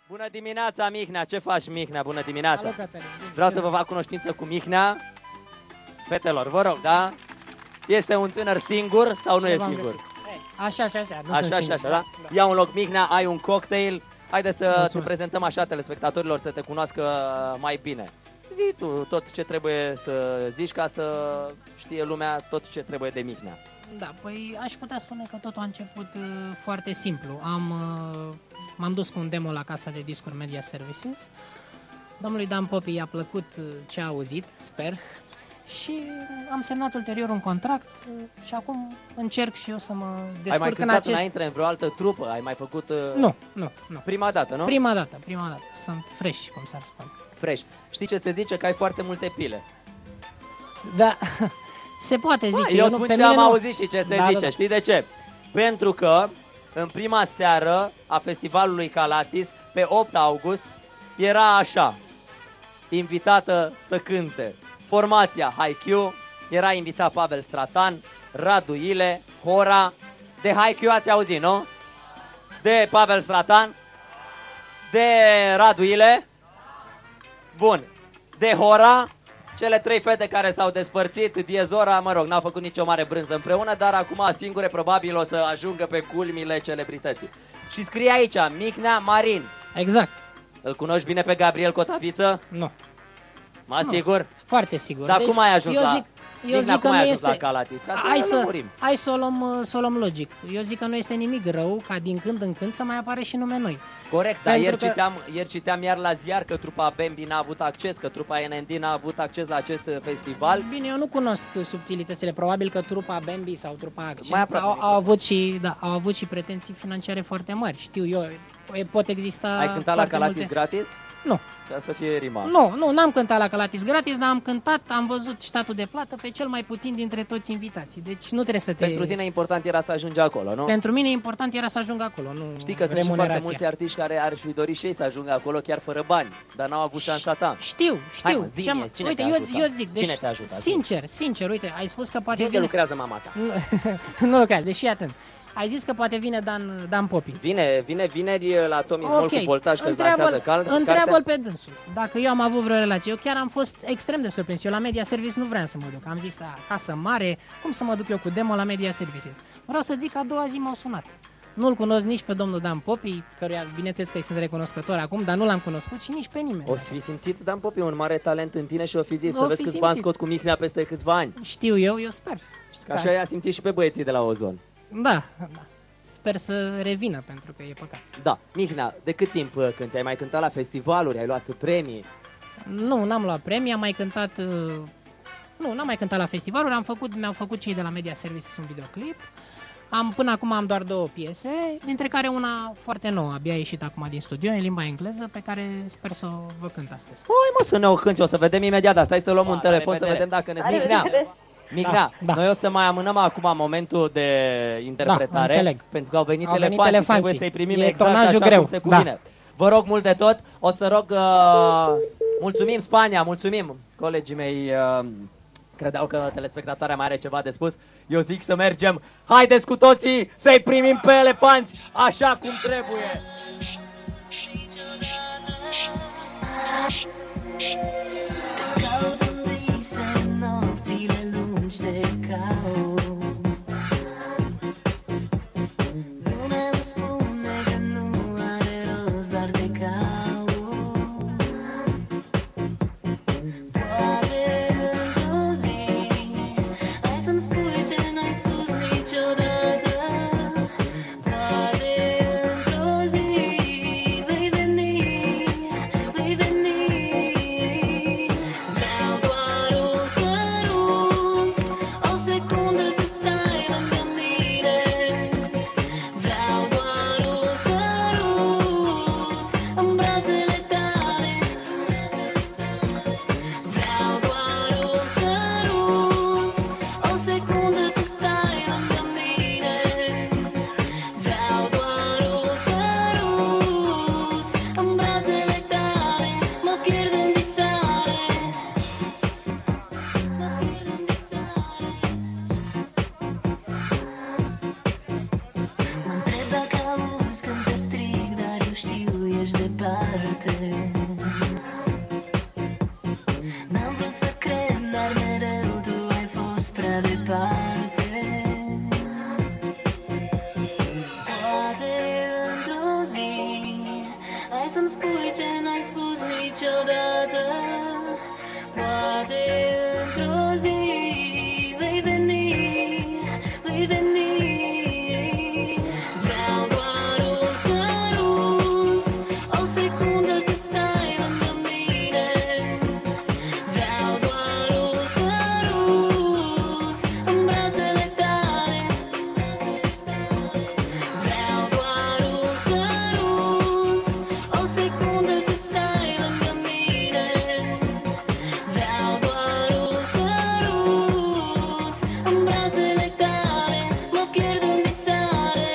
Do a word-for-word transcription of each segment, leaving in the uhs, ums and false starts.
Bună dimineața, Mihnea! Ce faci, Mihnea? Bună dimineața! Salut, Cătălin. Vreau să vă fac cunoștință cu Mihnea. Fetelor, vă rog, da? Este un tânăr singur sau nu e singur? Așa, așa, așa. Nu Așa, așa, așa, da? Ia un loc, Mihnea, ai un cocktail. Haideți să Mulțumesc. te prezentăm așa telespectatorilor, să te cunoască mai bine. Zi tu tot ce trebuie să zici ca să știe lumea tot ce trebuie de Mihnea. Da, păi aș putea spune că totul a început uh, foarte simplu. Am, uh, m-am dus cu un demo la casa de discuri Media Services. Domnului Dan Popi i-a plăcut uh, ce a auzit, sper. Și am semnat ulterior un contract uh, și acum încerc și eu să mă descurc. Ai mai în cântat acest... înainte în vreo altă trupă? Ai mai făcut... Uh... Nu, nu, nu. Prima dată, nu? Prima dată, prima dată. Sunt fresh, cum s-ar spune. Fresh. Știi ce se zice? Că ai foarte multe pile. Da, se poate zice. Ba, eu, eu spun nu, ce am nu... auzit și ce se da, zice. Da, da. Știi de ce? Pentru că în prima seară a festivalului Calatis, pe opt august, era așa, invitată să cânte formația Haikyuu, era invitat Pavel Stratan, Radu Ile, Hora. De Haikyuu ați auzit, nu? De Pavel Stratan, de Radu Ile, bun, de Hora, cele trei fete care s-au despărțit, Diezora, mă rog, n-au făcut nicio mare brânză împreună, dar acum singure probabil o să ajungă pe culmile celebrității. Și scrie aici, Mihnea Marin. Exact. Îl cunoști bine pe Gabriel Cotaviță? Nu. Mă asigur? Foarte sigur. Dar deci, cum ai ajuns eu la... Zic, eu Mihnea, zic că cum ai nu ajuns este... la Calatis? Ca să hai, să, hai să, o luăm, să o luăm logic. Eu zic că nu este nimic rău ca din când în când să mai apare și nume noi. Corect, dar ieri, că... citeam, ieri citeam iar la ziar că trupa Bambi n-a avut acces, că trupa N N D n-a avut acces la acest festival. Bine, eu nu cunosc subtilitățile. Probabil că trupa Bambi sau trupa Accent Mai aproape, au, au, avut și, da, au avut și pretenții financiare foarte mari. Știu eu, pot exista. Ai cântat la Calatis multe... gratis? Nu. Ca să fie rima. Nu, nu, n-am cântat la Calatis gratis, dar am cântat, am văzut statul de plată pe cel mai puțin dintre toți invitații. Deci nu trebuie să te... Pentru tine important era să ajungi acolo, nu? Pentru mine important era să ajung acolo, nu Știi că sunt și foarte mulți artiști care ar fi dorit și ei să ajungă acolo chiar fără bani, dar n-au avut șansa ta. Știu, știu. Hai, mă, zi-mi, am... cine uite, te-a eu, ajutat? eu zic, deci, Cine te-a ajutat? Sincer, sincer, uite, ai spus că poate Zici vine... că lucrează mama ta. Nu, nu lucrează, deși atent. Ai zis că poate vine Dan, Dan Popi. Vine, vine vineri la Tommy Small okay. cu Voltaj, că îți lansează cal. Întreabă-l pe dânsul. Dacă eu am avut vreo relație, eu chiar am fost extrem de surprins. Eu la Media Service nu vreau să mă duc. Am zis, acasă mare, cum să mă duc eu cu demo la Media Services? Vreau să zic că a doua zi m-au sunat. Nu-l cunosc nici pe domnul Dan Popi, căruia bineînțeles că îi sunt recunoscător acum, dar nu l-am cunoscut și nici pe nimeni. O să fi simțit Dan Popi un mare talent în tine și o fi zis o să vezi fi câți bani scot cu Mihnea peste câțiva ani. Știu eu, eu sper. Că așa i-a simțit și pe băieții de la Ozon. Da, da. Sper să revină, pentru că e păcat. Da. Mihnea, de cât timp cânti? Ai mai cântat la festivaluri? Ai luat premii? Nu, n-am luat premii, am mai cântat... Uh... Nu, n-am mai cântat la festivaluri, am făcut, mi-au făcut cei de la Media Services un videoclip. Am, până acum am doar două piese, dintre care una foarte nouă, abia a ieșit acum din studio, în limba engleză, pe care sper să o vă cânt astăzi. Hai mă să ne o cânti, o să vedem imediat, dar stai să luăm ba, un telefon să vedem dacă ne... Mihnea! Mihnea, da, da. Noi o să mai amânăm acum momentul de interpretare, da, pentru că au venit, au venit elefanții, elefanții, trebuie să-i primim e exact așa greu. cum se cuvine. Da. Vă rog mult de tot, o să rog, uh, mulțumim Spania, mulțumim, colegii mei, uh, credeau că telespectatoarea mai are ceva de spus, eu zic să mergem, haideți cu toții să-i primim pe elefanți, așa cum trebuie! Niciodată, poate într-o zi departe. N-am vrut să cred, dar mereu tu ai fost prea departe. Poate într-o zi ai să-mi spui ce n-ai spus niciodată. Poate într-o zi vei veni, vei veni. Vreau doar un sărut, o secundă să stai lângă mine. Vreau doar un sărut în brațele tale. Vreau doar un sărut, o secundă să stai lângă mine. Vreau doar un sărut în brațele tale, mă pierd în visare.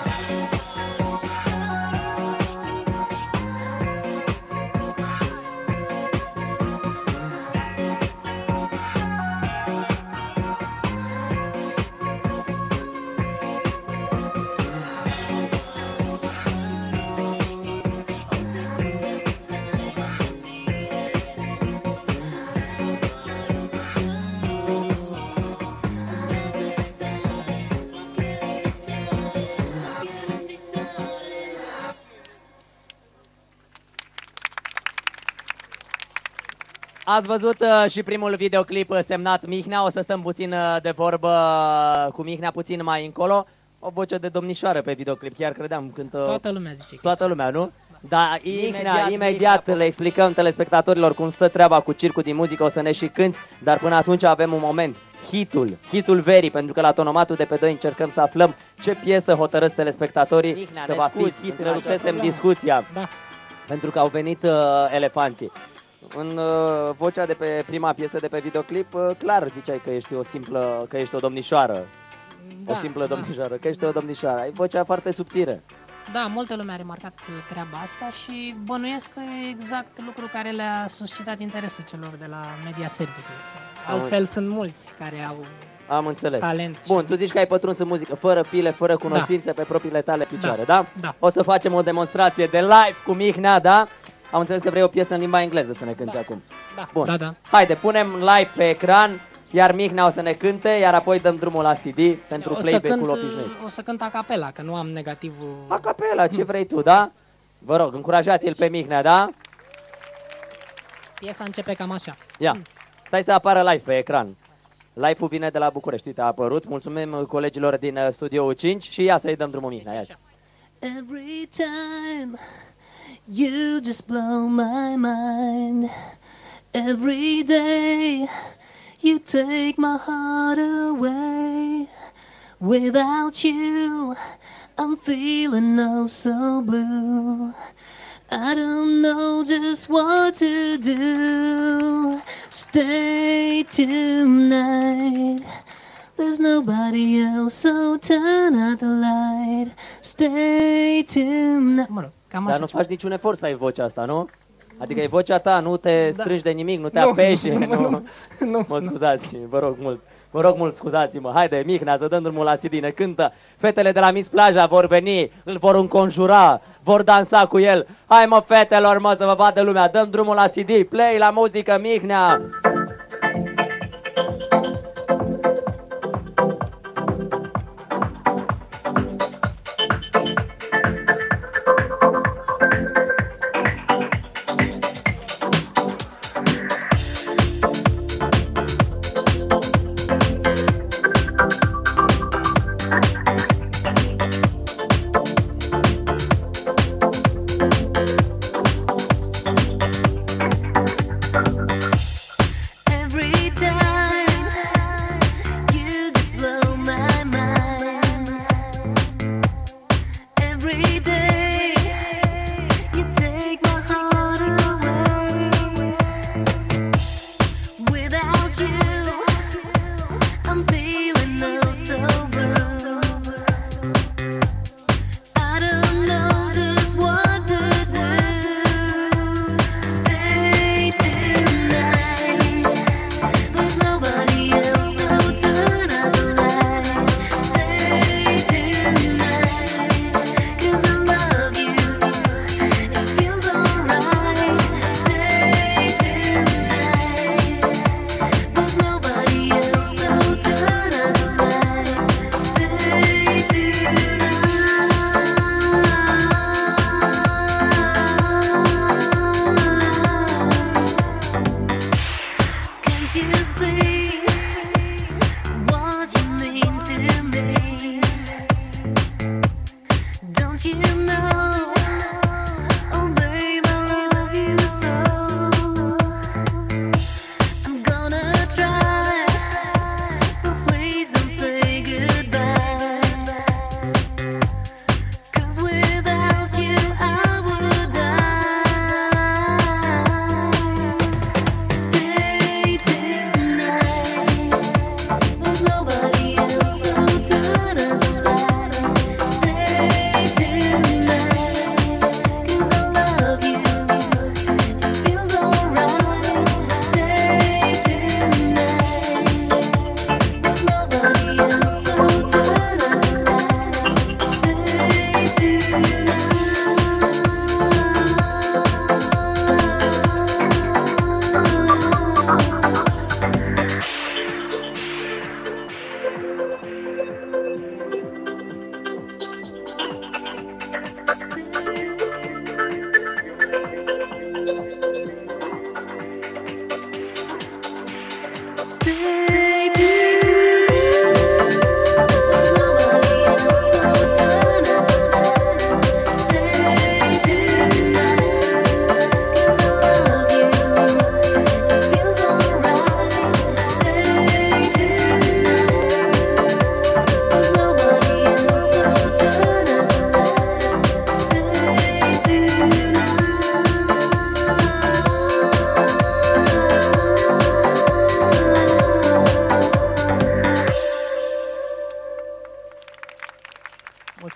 Ați văzut uh, și primul videoclip uh, semnat Mihnea, o să stăm puțin uh, de vorbă uh, cu Mihnea puțin mai încolo. O voce de domnișoară pe videoclip, chiar credeam când... Uh, Toată lumea zice. toată lumea, nu? Da, Mihnea, Imediat, imediat Mihnea. le explicăm telespectatorilor cum stă treaba cu circul din muzică, o să ne și cânti, dar până atunci avem un moment, hitul, hitul verii, pentru că la tonomatul de pe doi încercăm să aflăm ce piesă hotărăsc telespectatorii, Mihnea, că ne va fi scuzi, hit, așa, întrerupsesem da. discuția, Da. pentru că au venit uh, elefanții. În uh, vocea de pe prima piesă de pe videoclip, uh, clar ziceai că ești o simplă, că ești o domnișoară, Da, o simplă da. domnișoară, că ești o domnișoară, ai vocea foarte subțire. Da, multă lume a remarcat treaba asta și bănuiesc că e exact lucru care le-a suscitat interesul celor de la Media Services. Altfel sunt mulți care au Am înțeles. talent. Bun, tu zici că ai pătruns în muzică, fără pile, fără cunoștințe, pe propriile tale picioare, da? Da. O să facem o demonstrație de live cu Mihnea, da? Am înțeles că vrei o piesă în limba engleză să ne cânti Da. acum. Da, Bun. da, da. Haide, punem live pe ecran, iar Mihnea o să ne cânte, iar apoi dăm drumul la C D pentru O să, playback-ul cânt, obișnuit. o să cânt a capela, că nu am negativul. A capela, ce vrei tu, da? Vă rog, încurajați-l pe Mihnea, da? Piesa începe cam așa. Ia, stai să apară live pe ecran. Live-ul vine de la București, uite, a apărut. Mulțumim colegilor din uh, Studio cinci și ia să-i dăm drumul Mihnea. Ia. Every time you just blow my mind. Every day you take my heart away. Without you, I'm feeling oh so blue. I don't know just what to do. Stay tonight. There's nobody else, so turn out the light. Stay tonight. Mă rog, cam Dar așa. nu faci niciun efort să ai vocea asta, nu? Adică e vocea ta, nu te strângi de nimic, nu te Nu, apeși. nu, Nu, nu, nu, Mă nu. scuzați, vă rog mult. Vă rog mult, scuzați-mă. Haide, Mihnea, să dăm drumul la C D, ne cântă. Fetele de la Miss Plaja vor veni, îl vor înconjura, vor dansa cu el. Hai mă, fetelor, mă, să vă vadă lumea. Dăm drumul la C D, play la muzică, Mihnea.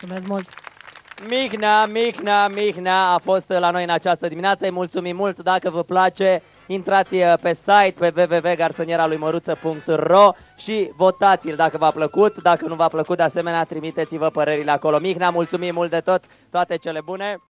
Mulțumesc mult! Mihnea, Mihnea, Mihnea a fost la noi în această dimineață. Îi mulțumim mult. Dacă vă place, intrați pe site pe w w w punct garsoniera lui măruță punct r o și votați-l dacă v-a plăcut. Dacă nu v-a plăcut, de asemenea, trimiteți-vă părerile acolo. Mihnea, mulțumim mult de tot. Toate cele bune!